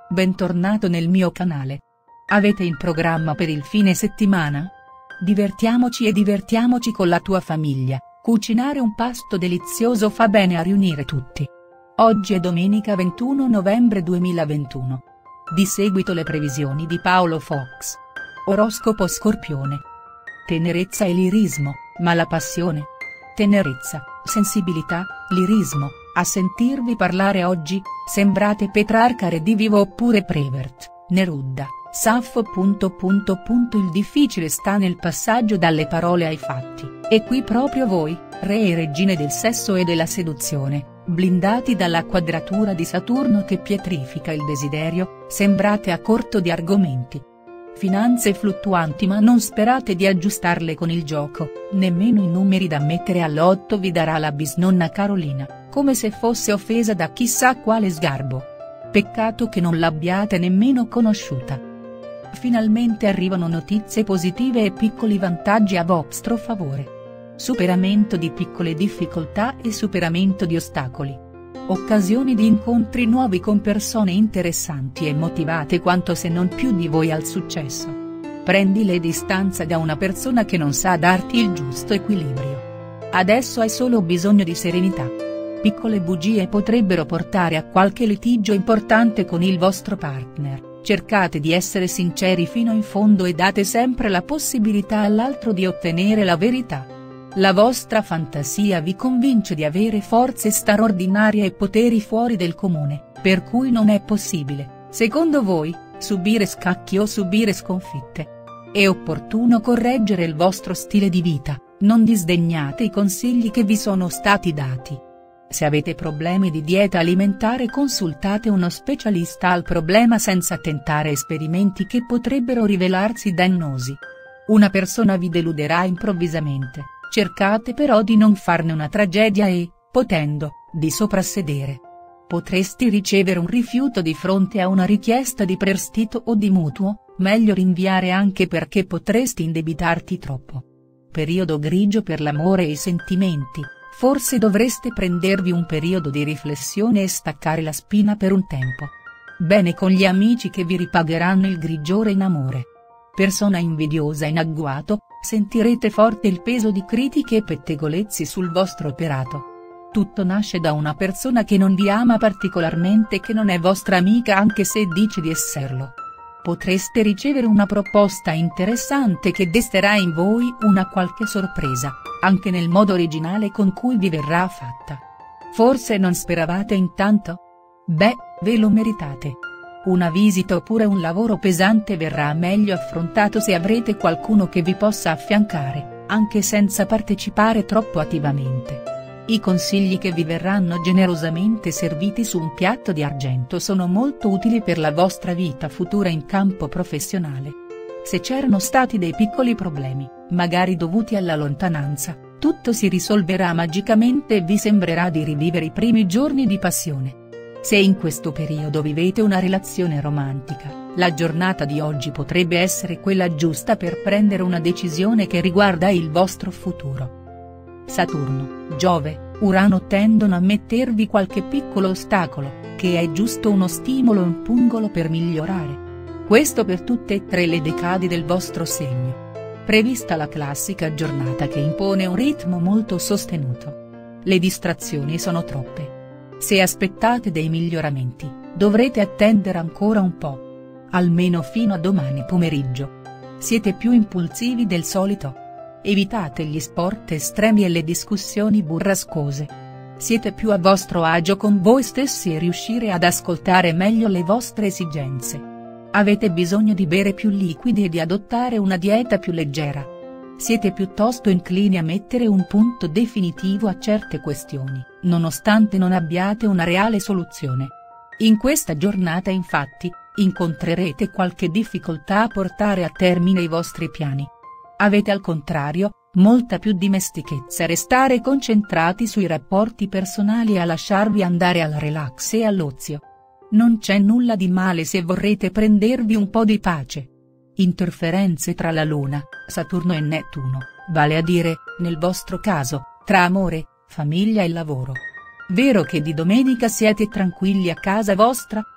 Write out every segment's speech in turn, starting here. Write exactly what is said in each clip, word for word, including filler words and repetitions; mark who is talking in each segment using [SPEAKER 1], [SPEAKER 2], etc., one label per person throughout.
[SPEAKER 1] bentornato nel mio canale. Avete in programma per il fine settimana? Divertiamoci e divertiamoci con la tua famiglia, cucinare un pasto delizioso fa bene a riunire tutti. Oggi è domenica ventuno novembre duemilaventuno. Di seguito le previsioni di Paolo Fox. Oroscopo Scorpione. Tenerezza e lirismo, ma la passione? Tenerezza, sensibilità, lirismo, a sentirvi parlare oggi, sembrate Petrarca redivivo oppure Prevert, Neruda, Saffo. Punto punto punto Il difficile sta nel passaggio dalle parole ai fatti, e qui proprio voi, re e regine del sesso e della seduzione, blindati dalla quadratura di Saturno che pietrifica il desiderio, sembrate a corto di argomenti. Finanze fluttuanti ma non sperate di aggiustarle con il gioco, nemmeno i numeri da mettere all'otto vi darà la bisnonna Carolina, come se fosse offesa da chissà quale sgarbo. Peccato che non l'abbiate nemmeno conosciuta. Finalmente arrivano notizie positive e piccoli vantaggi a vostro favore. Superamento di piccole difficoltà e superamento di ostacoli. Occasioni di incontri nuovi con persone interessanti e motivate quanto se non più di voi al successo. Prendi le distanza da una persona che non sa darti il giusto equilibrio. Adesso hai solo bisogno di serenità. Piccole bugie potrebbero portare a qualche litigio importante con il vostro partner, cercate di essere sinceri fino in fondo e date sempre la possibilità all'altro di ottenere la verità. La vostra fantasia vi convince di avere forze straordinarie e poteri fuori del comune, per cui non è possibile, secondo voi, subire scacchi o subire sconfitte. È opportuno correggere il vostro stile di vita, non disdegnate i consigli che vi sono stati dati. Se avete problemi di dieta alimentare consultate uno specialista al problema senza tentare esperimenti che potrebbero rivelarsi dannosi. Una persona vi deluderà improvvisamente. Cercate però di non farne una tragedia e, potendo, di soprassedere. Potresti ricevere un rifiuto di fronte a una richiesta di prestito o di mutuo, meglio rinviare anche perché potresti indebitarti troppo. Periodo grigio per l'amore e i sentimenti, forse dovreste prendervi un periodo di riflessione e staccare la spina per un tempo. Bene con gli amici che vi ripagheranno il grigiore in amore. Persona invidiosa in agguato, sentirete forte il peso di critiche e pettegolezzi sul vostro operato. Tutto nasce da una persona che non vi ama particolarmente e che non è vostra amica anche se dice di esserlo. Potreste ricevere una proposta interessante che desterà in voi una qualche sorpresa, anche nel modo originale con cui vi verrà fatta. Forse non speravate intanto? Beh, ve lo meritate. Una visita oppure un lavoro pesante verrà meglio affrontato se avrete qualcuno che vi possa affiancare, anche senza partecipare troppo attivamente. I consigli che vi verranno generosamente serviti su un piatto di argento sono molto utili per la vostra vita futura in campo professionale. Se c'erano stati dei piccoli problemi, magari dovuti alla lontananza, tutto si risolverà magicamente e vi sembrerà di rivivere i primi giorni di passione. Se in questo periodo vivete una relazione romantica, la giornata di oggi potrebbe essere quella giusta per prendere una decisione che riguarda il vostro futuro. Saturno, Giove, Urano tendono a mettervi qualche piccolo ostacolo, che è giusto uno stimolo e un pungolo per migliorare. Questo per tutte e tre le decadi del vostro segno. Prevista la classica giornata che impone un ritmo molto sostenuto. Le distrazioni sono troppe. Se aspettate dei miglioramenti, dovrete attendere ancora un po'. Almeno fino a domani pomeriggio. Siete più impulsivi del solito. Evitate gli sport estremi e le discussioni burrascose. Siete più a vostro agio con voi stessi e riuscire ad ascoltare meglio le vostre esigenze. Avete bisogno di bere più liquidi e di adottare una dieta più leggera. Siete piuttosto inclini a mettere un punto definitivo a certe questioni, nonostante non abbiate una reale soluzione. In questa giornata infatti, incontrerete qualche difficoltà a portare a termine i vostri piani. Avete al contrario, molta più dimestichezza a restare concentrati sui rapporti personali e a lasciarvi andare al relax e all'ozio. Non c'è nulla di male se vorrete prendervi un po' di pace. Interferenze tra la Luna, Saturno e Nettuno, vale a dire, nel vostro caso, tra amore, famiglia e lavoro. Vero che di domenica siete tranquilli a casa vostra,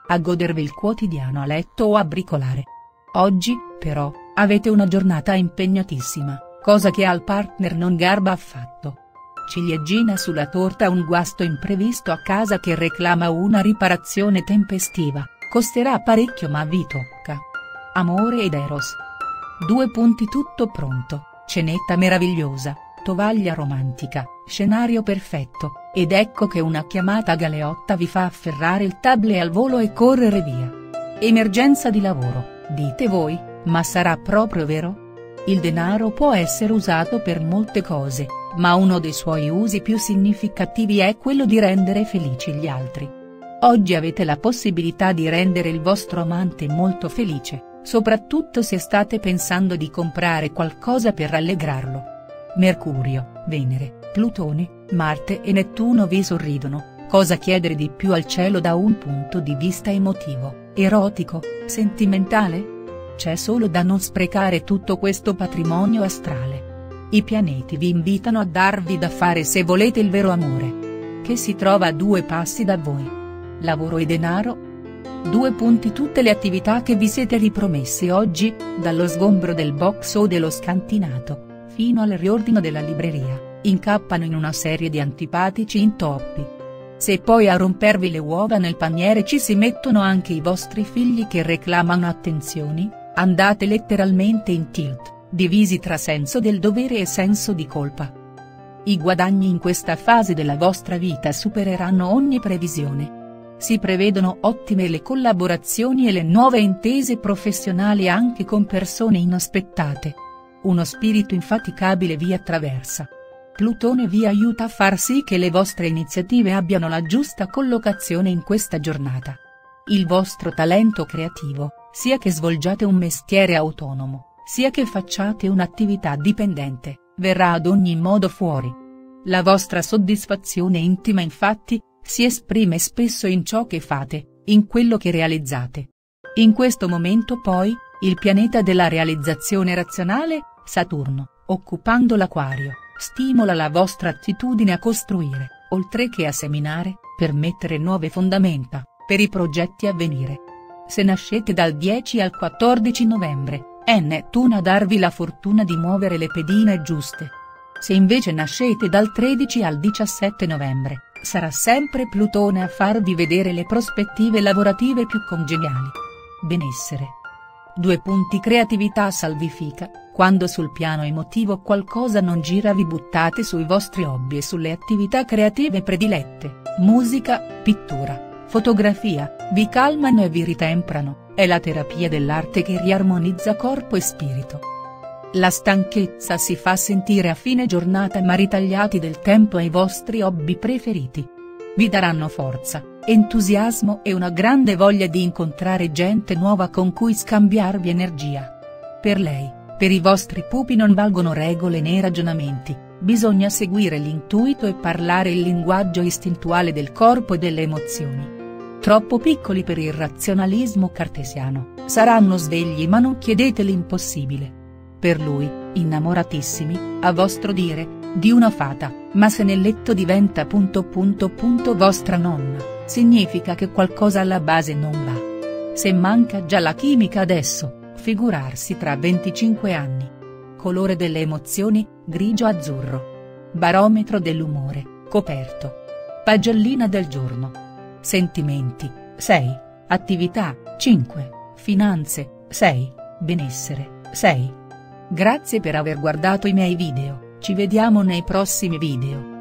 [SPEAKER 1] a godervi il quotidiano a letto o a bricolare. Oggi, però, avete una giornata impegnatissima, cosa che al partner non garba affatto. Ciliegina sulla torta: un guasto imprevisto a casa che reclama una riparazione tempestiva, costerà parecchio ma vi tocca. Amore ed eros. Due punti tutto pronto, cenetta meravigliosa, tovaglia romantica, scenario perfetto, ed ecco che una chiamata galeotta vi fa afferrare il tablet al volo e correre via. Emergenza di lavoro, dite voi, ma sarà proprio vero? Il denaro può essere usato per molte cose, ma uno dei suoi usi più significativi è quello di rendere felici gli altri. Oggi avete la possibilità di rendere il vostro amante molto felice, soprattutto se state pensando di comprare qualcosa per rallegrarlo. Mercurio, Venere, Plutone, Marte e Nettuno vi sorridono, cosa chiedere di più al cielo da un punto di vista emotivo, erotico, sentimentale? C'è solo da non sprecare tutto questo patrimonio astrale. I pianeti vi invitano a darvi da fare se volete il vero amore, che si trova a due passi da voi. Lavoro e denaro? Due punti tutte le attività che vi siete ripromessi oggi, dallo sgombro del box o dello scantinato, fino al riordino della libreria, incappano in una serie di antipatici intoppi. Se poi a rompervi le uova nel paniere ci si mettono anche i vostri figli che reclamano attenzioni, andate letteralmente in tilt, divisi tra senso del dovere e senso di colpa. I guadagni in questa fase della vostra vita supereranno ogni previsione. Si prevedono ottime le collaborazioni e le nuove intese professionali anche con persone inaspettate. Uno spirito infaticabile vi attraversa. Plutone vi aiuta a far sì che le vostre iniziative abbiano la giusta collocazione in questa giornata. Il vostro talento creativo, sia che svolgiate un mestiere autonomo, sia che facciate un'attività dipendente, verrà ad ogni modo fuori. La vostra soddisfazione intima infatti, si esprime spesso in ciò che fate, in quello che realizzate. In questo momento poi, il pianeta della realizzazione razionale, Saturno, occupando l'Aquario, stimola la vostra attitudine a costruire, oltre che a seminare, per mettere nuove fondamenta, per i progetti a venire. Se nascete dal dieci al quattordici novembre, è Nettuno a darvi la fortuna di muovere le pedine giuste. Se invece nascete dal tredici al diciassette novembre, sarà sempre Plutone a farvi vedere le prospettive lavorative più congeniali. Benessere. Due punti creatività salvifica: quando sul piano emotivo qualcosa non gira vi buttate sui vostri hobby e sulle attività creative predilette, musica, pittura, fotografia, vi calmano e vi ritemprano, è la terapia dell'arte che riarmonizza corpo e spirito. La stanchezza si fa sentire a fine giornata ma ritagliati del tempo ai vostri hobby preferiti. Vi daranno forza, entusiasmo e una grande voglia di incontrare gente nuova con cui scambiarvi energia. Per lei, per i vostri pupi non valgono regole né ragionamenti, bisogna seguire l'intuito e parlare il linguaggio istintuale del corpo e delle emozioni. Troppo piccoli per il razionalismo cartesiano, saranno svegli ma non chiedete l'impossibile. Per lui, innamoratissimi, a vostro dire, di una fata, ma se nel letto diventa punto punto punto vostra nonna, significa che qualcosa alla base non va. Se manca già la chimica adesso, figurarsi tra venticinque anni. Colore delle emozioni, grigio-azzurro. Barometro dell'umore, coperto. Pagellina del giorno. Sentimenti, sei, attività, cinque, finanze, sei, benessere, sei. Grazie per aver guardato i miei video, ci vediamo nei prossimi video.